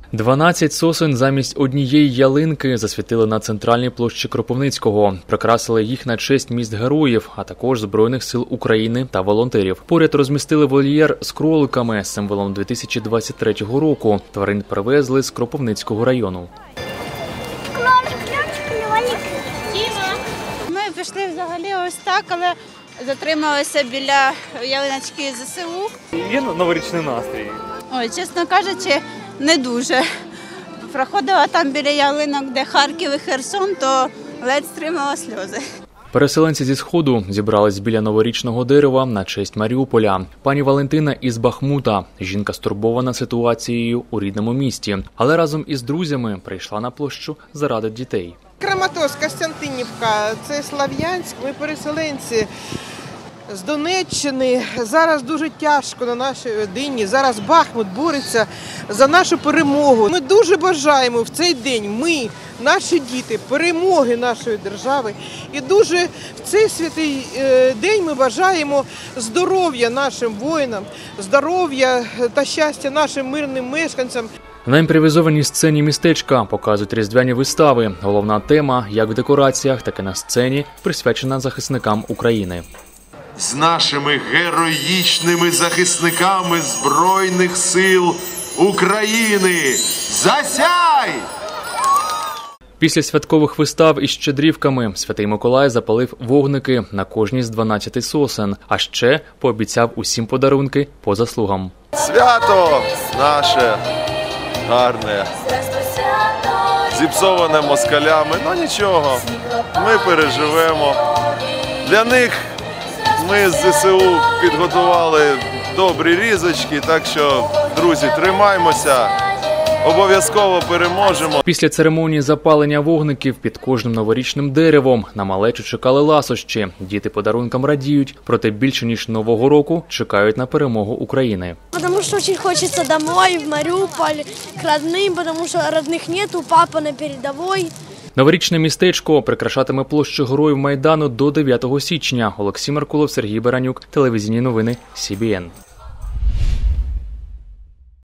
12 сосен замість однієї ялинки засвітили на центральній площі Кропивницького. Прикрасили їх на честь міст-героїв, а також Збройних сил України та волонтерів. Поряд розмістили вольєр з кроликами, символом 2023 року. Тварин привезли з Кропивницького району. Ми пішли взагалі ось так, але затрималися біля ялиночки ЗСУ. Є новорічний настрій? Ой, чесно кажучи, не дуже. Проходила там біля ялинок, де Харків і Херсон, то ледь стримала сльози. Переселенці зі Сходу зібрались біля новорічного дерева на честь Маріуполя. Пані Валентина із Бахмута. Жінка стурбована ситуацією у рідному місті, але разом із друзями прийшла на площу заради дітей. Краматорськ, Костянтинівка, це Слов'янськ, ми переселенці з Донеччини. Зараз дуже тяжко на нашій родині, зараз Бахмут бореться за нашу перемогу. Ми дуже бажаємо в цей день, ми, наші діти, перемоги нашої держави. І дуже в цей святий день ми бажаємо здоров'я нашим воїнам, здоров'я та щастя нашим мирним мешканцям. На імпровізованій сцені містечка показують різдвяні вистави. Головна тема, як в декораціях, так і на сцені, присвячена захисникам України. З нашими героїчними захисниками Збройних сил України. Засяй! Після святкових вистав із щедрівками Святий Миколай запалив вогники на кожній з 12 сосен, а ще пообіцяв усім подарунки по заслугам. Свято наше гарне, зіпсоване москалями, ну нічого, ми переживемо. Для них ми з ЗСУ підготували добрі різочки, так що, друзі, тримаймося, обов'язково переможемо. Після церемонії запалення вогників під кожним новорічним деревом на малечу чекали ласощі. Діти подарункам радіють, проте більше ніж Нового року чекають на перемогу України. Потому что очень хочется домой, в Мариуполь, к родным, потому что родных нету, папа на передовой. Новорічне містечко прикрашатиме площу Героїв Майдану до 9 січня. Олексій Меркулов, Сергій Баранюк, телевізійні новини СІБІН.